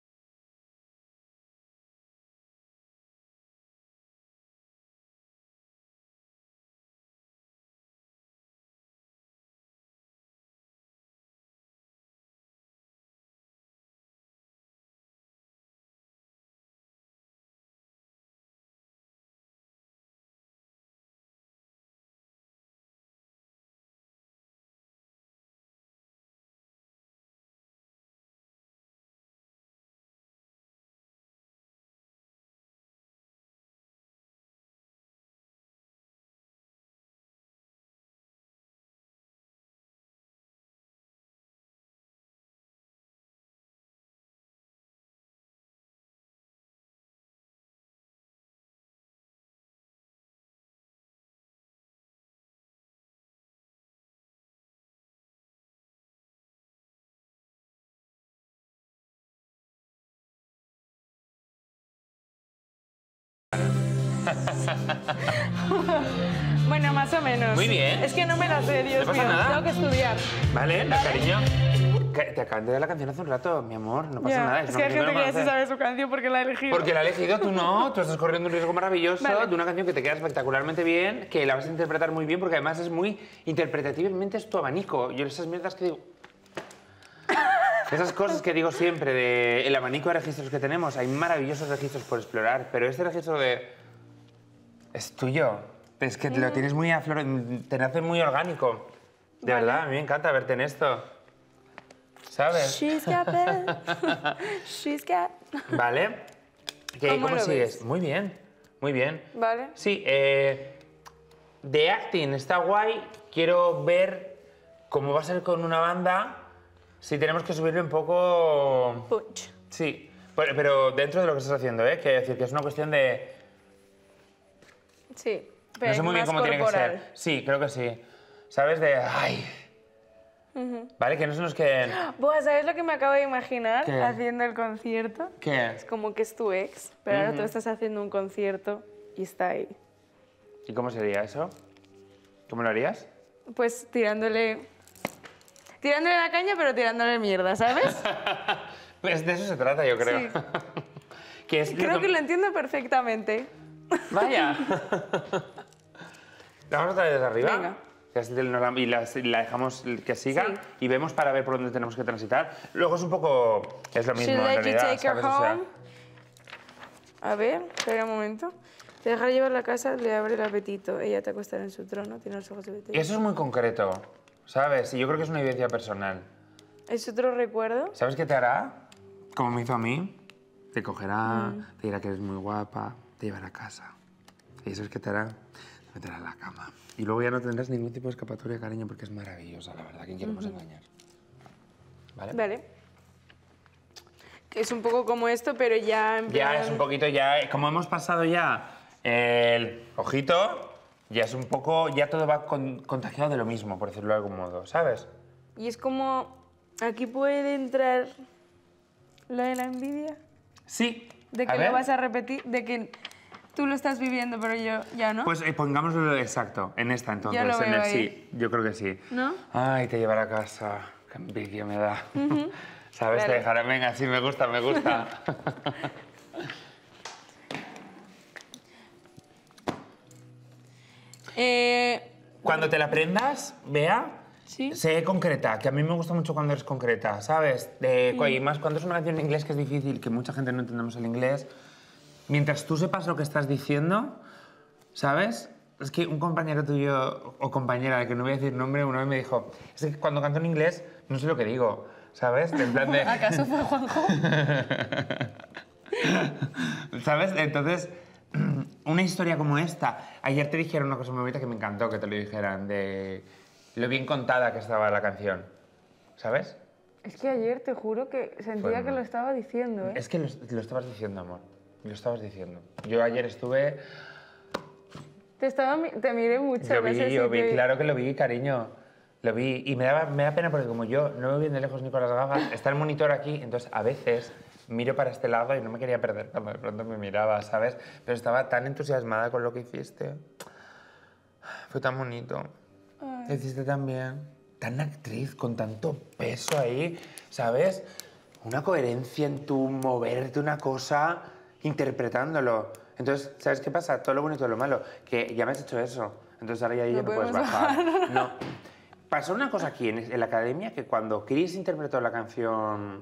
B: Bueno, más o menos.
A: Muy bien.
B: Es que no me la sé, Dios
A: No pasa
B: mío.
A: nada.
B: Tengo que estudiar.
A: Vale, la cariño. Que- Te acaban de dar la canción hace un rato, mi amor. No pasa
B: Ya,
A: nada.
B: es
A: una
B: que hay
A: canción
B: gente que ya se
A: conoces.
B: sabe su canción porque la ha elegido.
A: Porque la has elegido, tú no. Tú estás corriendo un riesgo maravilloso
B: Vale.
A: de una canción que te queda espectacularmente bien, que la vas a interpretar muy bien, porque además es muy interpretativamente es tu abanico. Yo esas mierdas que digo... Esas cosas que digo siempre de el abanico de registros que tenemos, hay maravillosos registros por explorar, pero este registro de... es tuyo. Es que lo tienes muy a flor... te nace muy orgánico. De
B: Vale.
A: verdad, a mí me encanta verte en esto. ¿Sabes?
B: She's got bed. She's got...
A: ¿Vale? ¿Qué-
B: ¿Cómo
A: ¿Cómo
B: lo
A: sigues?
B: ves?
A: Muy bien, muy bien.
B: Vale.
A: Sí, eh, de acting está guay. Quiero ver cómo va a ser con una banda. Si tenemos que subirle un poco...
B: Punch.
A: Sí, pero, pero dentro de lo que estás haciendo, ¿eh? Quiero decir que es una cuestión de...
B: Sí, pero
A: No sé muy bien
B: más
A: cómo tiene que
B: corporal.
A: ser. Sí, creo que sí. ¿Sabes? De... Ay. ¿Vale? Que no se nos queden...
B: Buah, ¿sabes lo que me acabo de imaginar
A: ¿Qué?
B: haciendo el concierto?
A: ¿Qué?
B: Es como que es tu ex, pero ahora tú estás haciendo un concierto y está ahí.
A: ¿Y cómo sería eso? ¿Cómo lo harías?
B: Pues tirándole... Tirándole la caña, pero tirándole mierda, ¿sabes?
A: Pues de eso se trata, yo creo.
B: Sí.
A: que es
B: Creo que lo entiendo perfectamente.
A: Vaya. La vamos otra vez desde arriba.
B: Venga.
A: Que así nos la- Y la, la dejamos que siga
B: Sí.
A: y vemos para ver por dónde tenemos que transitar. Luego es un poco... Es lo mismo
B: She'll
A: en
B: let you
A: realidad,
B: take her
A: ¿sabes? O sea,
B: home. A ver, espera un momento. Te dejará llevar la casa, le abre el apetito. Ella te acostará en su trono, tiene los ojos de vete.
A: eso es muy concreto, ¿sabes? Y yo creo que es una evidencia personal.
B: ¿Es otro recuerdo?
A: ¿Sabes qué te hará? Como me hizo a mí. Te cogerá,
B: Mm.
A: te dirá que eres muy guapa, te llevará a casa. Y eso es que te hará, te meterá en la cama. Y luego ya no tendrás ningún tipo de escapatoria, cariño, porque es maravillosa, la verdad. ¿Quién queremos engañar? ¿Vale?
B: Vale. Que es un poco como esto, pero ya en
A: Ya
B: plan-
A: es un poquito, ya, como hemos pasado ya el ojito, ya es un poco, ya todo va con- contagiado de lo mismo, por decirlo de algún modo, ¿sabes?
B: Y es como... Aquí puede entrar lo de la envidia.
A: Sí.
B: De
A: A
B: que
A: ver.
B: lo vas a repetir, de que tú lo estás viviendo, pero yo ya no.
A: Pues eh, pongámoslo exacto, en esta entonces.
B: lo
A: en
B: veo
A: el
B: ahí.
A: sí, yo creo que sí.
B: ¿No?
A: Ay, te llevará a casa. Qué envidia me da. ¿Sabes?
B: Vale.
A: Te dejará. Venga, sí, me gusta, me gusta.
B: Eh,
A: Cuando te la aprendas, vea.
B: Sí.
A: Sé concreta, que a mí me gusta mucho cuando eres concreta, ¿sabes? De, Y más cuando es una canción en inglés que es difícil, que mucha gente no entendemos el inglés. Mientras tú sepas lo que estás diciendo, ¿sabes? Es que un compañero tuyo o compañera, de que no voy a decir nombre, una vez me dijo, es que cuando canto en inglés no sé lo que digo, ¿sabes? En plan de...
B: ¿Acaso fue Juanjo?
A: ¿Sabes? Entonces, una historia como esta. Ayer te dijeron una cosa muy bonita que me encantó que te lo dijeran, de lo bien contada que estaba la canción. ¿Sabes?
B: Es que ayer te juro que sentía
A: Fue
B: que
A: mal.
B: lo estaba diciendo, ¿eh?
A: Es que lo, lo estabas diciendo, amor. Lo estabas diciendo. Yo ayer estuve...
B: Te, estaba, mi- te miré mucho.
A: Lo
B: no
A: vi,
B: sé si
A: yo vi,
B: te-
A: claro que lo vi, cariño. Lo vi. Y me, daba, me da pena porque como yo no me veo bien de lejos ni con las gafas, está el monitor aquí, entonces a veces miro para este lado y no me quería perder cuando de pronto me miraba, ¿sabes? Pero estaba tan entusiasmada con lo que hiciste. Fue tan bonito. Lo hiciste tan bien. Tan actriz, con tanto peso ahí, ¿sabes? Una coherencia en tu moverte una cosa interpretándolo. Entonces, ¿sabes qué pasa? Todo lo bonito y lo malo. Que ya me has hecho eso. Entonces ahora ya, ya
B: No
A: no puedes
B: podemos
A: bajar. No. Pasó una cosa aquí en, en la academia que cuando Chris interpretó la canción...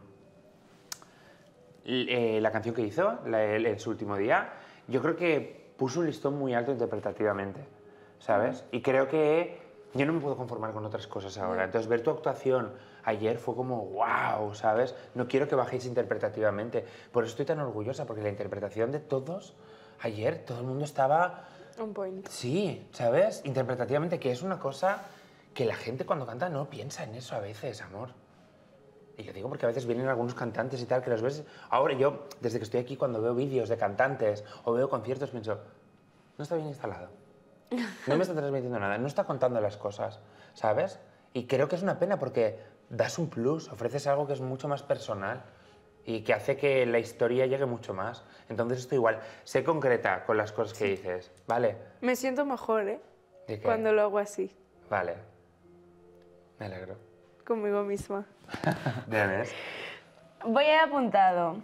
A: eh, la canción que hizo la- el- en su último día, yo creo que puso un listón muy alto interpretativamente, ¿sabes? Y creo que yo no me puedo conformar con otras cosas ahora. Entonces, ver tu actuación ayer fue como, wow, ¿sabes? No quiero que bajéis interpretativamente. Por eso estoy tan orgullosa, porque la interpretación de todos, ayer, todo el mundo estaba...
B: On point.
A: Sí, ¿sabes? Interpretativamente, que es una cosa que la gente cuando canta no piensa en eso a veces, amor. Y lo digo porque a veces vienen algunos cantantes y tal, que los ves... Ahora yo, desde que estoy aquí, cuando veo vídeos de cantantes o veo conciertos, pienso, no está bien instalado. No me está transmitiendo nada, no está contando las cosas, ¿sabes? Y creo que es una pena porque das un plus, ofreces algo que es mucho más personal y que hace que la historia llegue mucho más. Entonces esto igual, sé concreta con las cosas que dices, ¿vale?
B: Me siento mejor, ¿eh?
A: ¿De qué?
B: Cuando lo hago así,
A: Vale. Me alegro.
B: conmigo misma.
A: ¿Ya ves?
B: Voy a apuntado.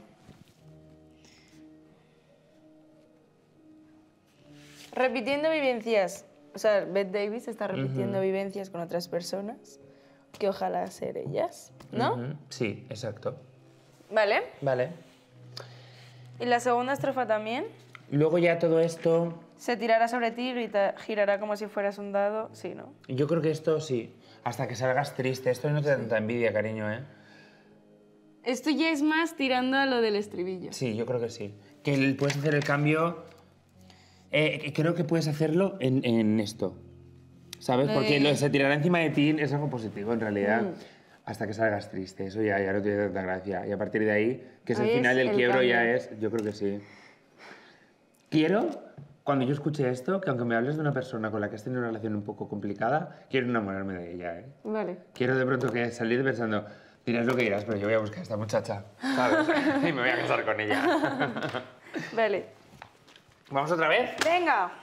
B: Repitiendo vivencias. O sea, Bette Davis está repitiendo vivencias con otras personas, que ojalá ser ellas, ¿no?
A: Ujú, sí, exacto.
B: Vale.
A: Vale.
B: Y la segunda estrofa también.
A: Luego ya todo esto,
B: Se tirará sobre ti y grita- girará como si fueras un dado. Sí, ¿no?
A: yo creo que esto sí, hasta que salgas triste. Esto no te da tanta envidia, cariño, ¿eh?
B: Esto ya es más tirando a lo del estribillo.
A: Sí, yo creo que sí. Que el- puedes hacer el cambio... eh, creo que puedes hacerlo en, en esto, ¿sabes?
B: Lo
A: Porque
B: de-
A: lo de se tirará encima de ti es algo positivo, en realidad. Hasta que salgas triste, eso ya, ya no tiene tanta gracia. Y a partir de ahí, que es el
B: Ahí es
A: final del
B: el
A: quiebro, ya
B: cambio.
A: es... Yo creo que sí. Quiero, cuando yo escuche esto, que aunque me hables de una persona con la que has tenido una relación un poco complicada, quiero enamorarme de ella, ¿eh?
B: Vale.
A: Quiero de pronto que salir pensando, dirás lo que dirás, pero yo voy a buscar a esta muchacha, ¿sabes? Y me voy a casar con ella.
B: Vale.
A: ¿Vamos otra vez?
B: ¡Venga!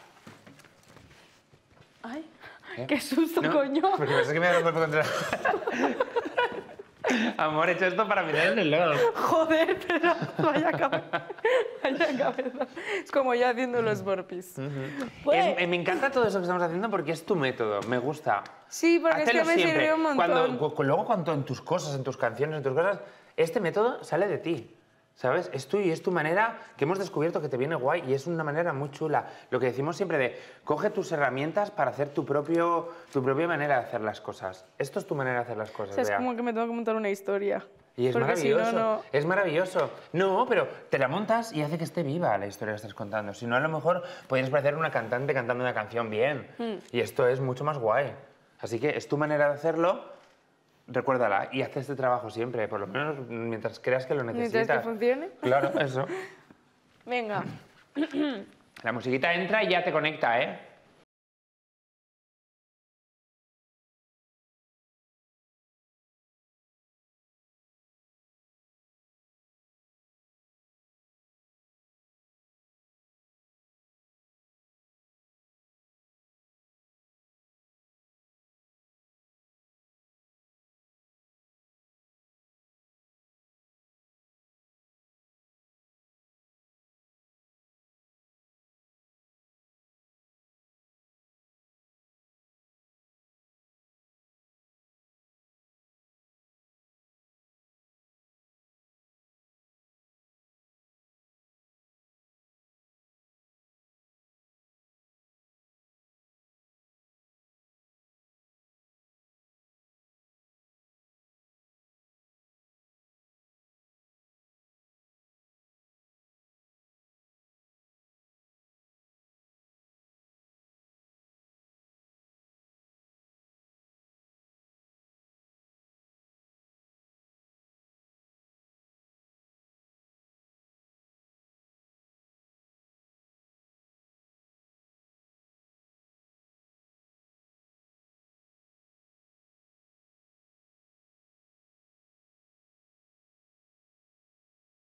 B: ¡Ay!
A: ¿Eh?
B: ¡Qué susto,
A: ¿No?
B: coño!
A: Porque pensé que me había roto contra... Amor, he hecho esto para mirar el reloj.
B: Joder, pero vaya cabeza. Vaya cabeza. Es como yo haciendo los burpees. Pues-
A: Es- eh, me encanta todo eso que estamos haciendo porque es tu método, me gusta.
B: Sí, porque es
A: Háztelo
B: que me
A: siempre.
B: sirvió un montón.
A: Cuando, cu- luego cuando en tus cosas, en tus canciones, en tus cosas, este método sale de ti, ¿sabes? Es tú y es tu manera que hemos descubierto que te viene guay y es una manera muy chula. Lo que decimos siempre de, coge tus herramientas para hacer tu, propio, tu propia manera de hacer las cosas. Esto es tu manera de hacer las cosas,
B: O sea, es
A: Bea.
B: como que me tengo que montar una historia.
A: Y es
B: Porque si
A: maravilloso,
B: no, no...
A: es maravilloso. No, pero te la montas y hace que esté viva la historia que estás contando. Si no, a lo mejor podrías parecer una cantante cantando una canción bien. Y esto es mucho más guay. Así que es tu manera de hacerlo, recuérdala y haz este trabajo siempre, por lo menos mientras creas que lo necesitas.
B: Mientras que funcione.
A: Claro, eso.
B: Venga.
A: La musiquita entra y ya te conecta, ¿eh?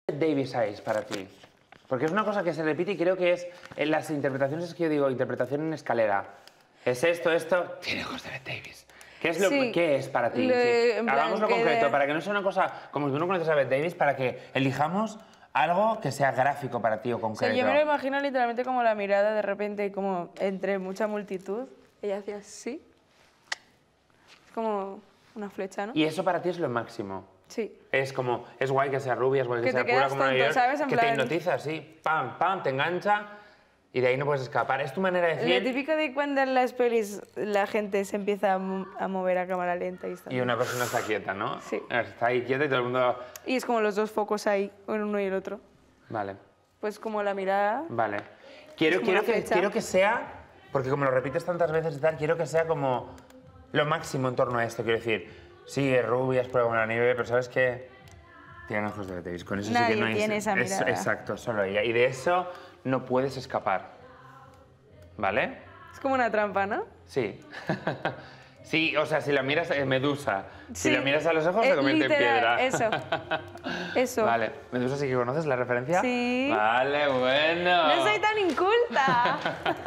A: Davis es para ti? Porque es una cosa que se repite y creo que es en las interpretaciones, es que yo digo, interpretación en escalera. Es esto, esto, tiene ojos de Bette Davis. ¿Qué es, lo,
B: Sí.
A: ¿qué es para ti?
B: Le-
A: Sí.
B: en plan,
A: Hagámoslo
B: que
A: concreto,
B: de-
A: para que no sea una cosa como si tú no conoces a Bette Davis, para que elijamos algo que sea gráfico para ti o
B: O sea,
A: concreto.
B: yo me lo imagino literalmente como la mirada de repente, como entre mucha multitud. Ella hacía así. Es como una flecha, ¿no?
A: Y eso para ti es lo máximo.
B: Sí.
A: Es como, es guay que sea rubia, es guay que,
B: Que te
A: sea pura
B: quedas
A: como Nueva
B: tonto,
A: York,
B: ¿sabes? En
A: que te
B: plan-
A: hipnotiza, sí. Pam, pam, te engancha y de ahí no puedes escapar. Es tu manera de
B: Lo
A: decir...
B: típico de cuando en las pelis la gente se empieza a, mo- a mover a cámara lenta y está.
A: Y una persona está quieta, ¿no?
B: Sí.
A: Está ahí quieta y todo el mundo...
B: Y es como los dos focos ahí, uno y el otro.
A: Vale,
B: Pues como la mirada.
A: vale. Quiero,
B: Es como
A: quiero,
B: una
A: que,
B: flecha.
A: quiero que sea, porque como lo repites tantas veces y tal, quiero que sea como lo máximo en torno a esto. Quiero decir, sí, es rubia, es prueba la nieve, pero ¿sabes qué? Tienen ojos de Bette Davis. Con eso sí
B: Nadie
A: que no hay...
B: tiene esa
A: es-
B: mirada.
A: Exacto, solo ella. Y de eso no puedes escapar. ¿Vale?
B: Es como una trampa, ¿no?
A: Sí. Sí, o sea, si la miras, es Medusa. Si
B: Sí.
A: la miras a los ojos,
B: Eh,
A: se convierte
B: literal,
A: en piedra.
B: eso. Eso.
A: Vale. ¿Medusa sí que conoces la referencia?
B: Sí.
A: Vale, bueno.
B: No soy tan inculta.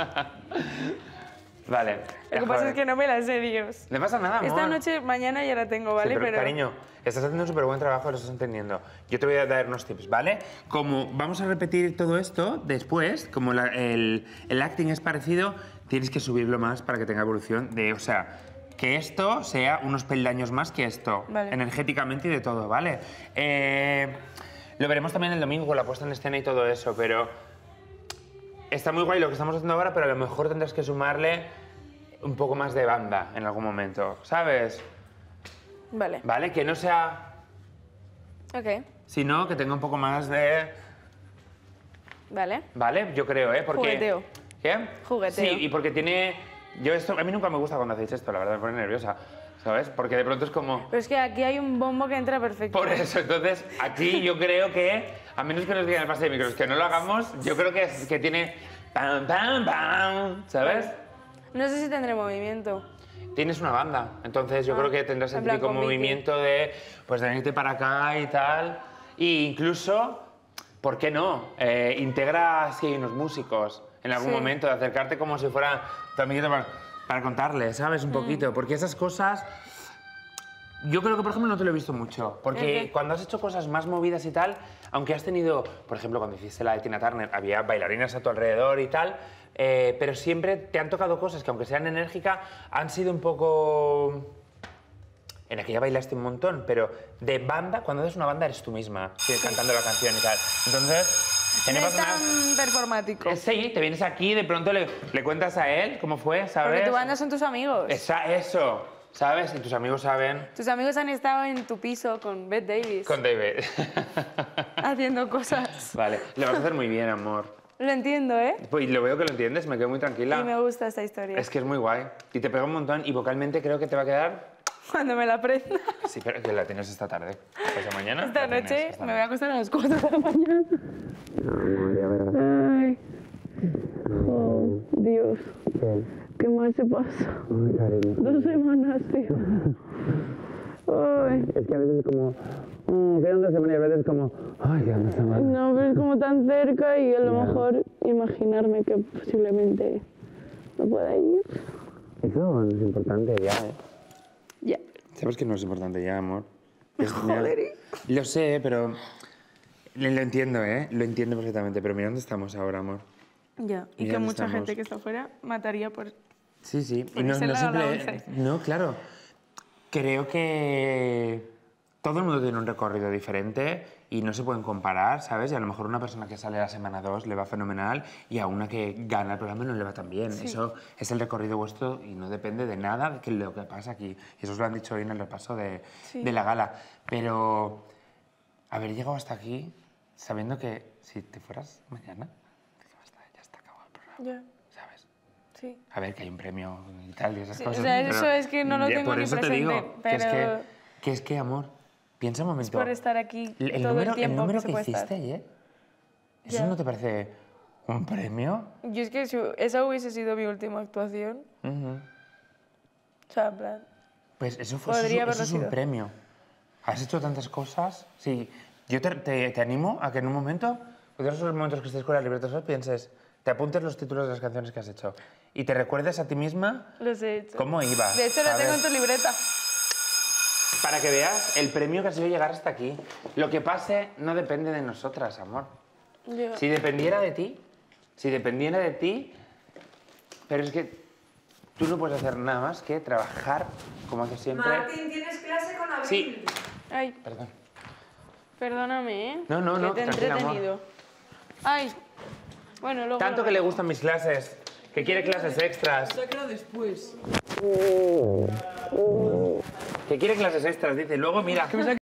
A: Vale.
B: Lo que pasa es que no me la sé, Dios.
A: No pasa nada, amor.
B: Esta noche, mañana ya la tengo, ¿vale?
A: Sí, pero,
B: pero
A: cariño, estás haciendo un súper buen trabajo, lo estás entendiendo. Yo te voy a dar unos tips, ¿vale? Como vamos a repetir todo esto después, como la- el, el acting es parecido, tienes que subirlo más para que tenga evolución de, o sea, que esto sea unos peldaños más que esto,
B: Vale.
A: energéticamente y de todo, ¿vale? Eh, lo veremos también el domingo con la puesta en escena y todo eso, pero está muy guay lo que estamos haciendo ahora, pero a lo mejor tendrás que sumarle un poco más de banda en algún momento, ¿sabes?
B: Vale.
A: ¿Vale? Que no sea...
B: Ok.
A: Sino que tenga un poco más de...
B: Vale.
A: ¿Vale? Yo creo, ¿eh? Porque...
B: Jugueteo.
A: ¿Qué?
B: Jugueteo.
A: Sí, y porque tiene... Yo esto... A mí nunca me gusta cuando hacéis esto, la verdad, me pone nerviosa, ¿sabes? Porque de pronto es como...
B: Pero es que aquí hay un bombo que entra perfecto.
A: Por eso, entonces, aquí yo creo que, a menos que nos digan el pase de micros, que no lo hagamos, yo creo que, es- que tiene... Pam, pam, pam, ¿sabes?
B: No sé si tendré movimiento.
A: Tienes una banda, entonces yo
B: Ah,
A: creo que tendrás el
B: en plan
A: típico
B: con Vicky.
A: movimiento de pues de venirte para acá y tal. Y incluso, ¿por qué no? Eh, integra si hay unos músicos en algún
B: Sí.
A: momento, de acercarte como si fuera tu amiguito para, para contarle, ¿sabes?
B: Mm.
A: Un poquito, porque esas cosas... Yo creo que, por ejemplo, no te lo he visto mucho, porque
B: Ujú.
A: cuando has hecho cosas más movidas y tal, aunque has tenido, por ejemplo, cuando hiciste la de Tina Turner, había bailarinas a tu alrededor y tal, eh, pero siempre te han tocado cosas que, aunque sean enérgicas, han sido un poco... En aquella bailaste un montón, pero de banda, cuando haces una banda eres tú misma, sí, cantando la canción y tal. Entonces, en
B: No
A: el
B: es
A: personaje-
B: tan performático.
A: Eh, Sí, te vienes aquí, de pronto le, le cuentas a él cómo fue, ¿sabes?
B: Porque tu banda son tus amigos.
A: Esa- eso, ¿sabes? Y tus amigos saben.
B: Tus amigos han estado en tu piso con Bette Davis
A: Con David.
B: haciendo cosas.
A: Vale, lo vas a hacer muy bien, amor.
B: Lo entiendo, ¿eh?
A: Pues lo veo que lo entiendes, me quedo muy tranquila.
B: Y me gusta esta historia.
A: Es que es muy guay. Y te pega un montón y vocalmente creo que te va a quedar...
B: Cuando me la aprenda.
A: Sí, pero que la tienes esta tarde. ¿Esta mañana?
B: Esta
A: La tienes
B: noche
A: esta
B: me voy a acostar a las cuatro de la mañana. Ay. Oh, Dios. ¿Qué mal se pasa? Dos semanas, tío. Ay.
A: Es que a veces es como... Oh, quedan dos semanas y a veces es como... Ay, quedan dos semanas.
B: No, pero es como tan cerca y a lo mejor imaginarme que posiblemente no pueda ir.
A: Eso no es importante ya, ¿eh?
B: Ya.
A: Sabes que no es importante ya, amor. Es- mira,
B: Joder.
A: lo sé, pero... Lo lo entiendo, ¿eh? Lo entiendo perfectamente, pero mira dónde estamos ahora, amor.
B: Ya. Y
A: Mira
B: que
A: dónde
B: mucha
A: estamos.
B: gente que está afuera mataría por...
A: Sí, sí. Y
B: Por
A: no,
B: ese
A: no
B: lado, la
A: simple-
B: once.
A: No, claro. Creo que todo el mundo tiene un recorrido diferente y no se pueden comparar, ¿sabes? Y a lo mejor una persona que sale a la semana dos le va fenomenal y a una que gana el programa no le va tan bien.
B: Sí.
A: Eso es el recorrido vuestro y no depende de nada de que lo que pasa aquí. Y eso os lo han dicho hoy en el repaso de,
B: Sí.
A: de la gala. Pero haber llegado hasta aquí sabiendo que si te fueras mañana, ya está, ya está acabado el programa,
B: Ya.
A: ¿sabes?
B: Sí.
A: A ver, que hay un premio y tal y esas
B: Sí,
A: cosas.
B: o sea,
A: pero
B: eso es que no lo
A: ya,
B: tengo
A: por
B: ni
A: eso te
B: presente,
A: digo, que es que,
B: pero-
A: que es que, amor, piensa un momento.
B: por estar aquí
A: el, el
B: todo
A: número,
B: el tiempo
A: el número
B: que se
A: que,
B: puede
A: hiciste
B: estar.
A: ayer, ¿eso
B: Ya.
A: no te parece un premio?
B: Yo es que si esa hubiese sido mi última actuación,
A: Ujú.
B: o sea, en plan...
A: Pues eso, fue, eso,
B: Podría
A: es- eso
B: haberlo
A: es un
B: sido.
A: premio. Has hecho tantas cosas, sí. Yo te, te, te animo a que en un momento, de esos momentos que estés con la libreta solo, pienses, te apuntes los títulos de las canciones que has hecho y te recuerdes a ti misma
B: Los he hecho.
A: cómo iba.
B: De hecho, lo tengo en tu libreta.
A: Para que veas el premio que ha sido llegar hasta aquí. Lo que pase no depende de nosotras, amor.
B: Yo.
A: Si dependiera de ti, si dependiera de ti, pero es que tú no puedes hacer nada más que trabajar, como haces siempre.
C: Martín, ¿tienes clase con Abril?
A: Sí.
B: Ay,
A: Perdón.
B: perdóname, ¿eh?
A: No, no, no,
B: Que te he
A: tranquila, amor.
B: entretenido. Ay, bueno, luego...
A: Tanto
B: lo
A: que le
B: grabo.
A: gustan mis clases, que quiere clases extras.
C: Sácalo después.
A: Que quiere clases extras, dice. Luego, mira.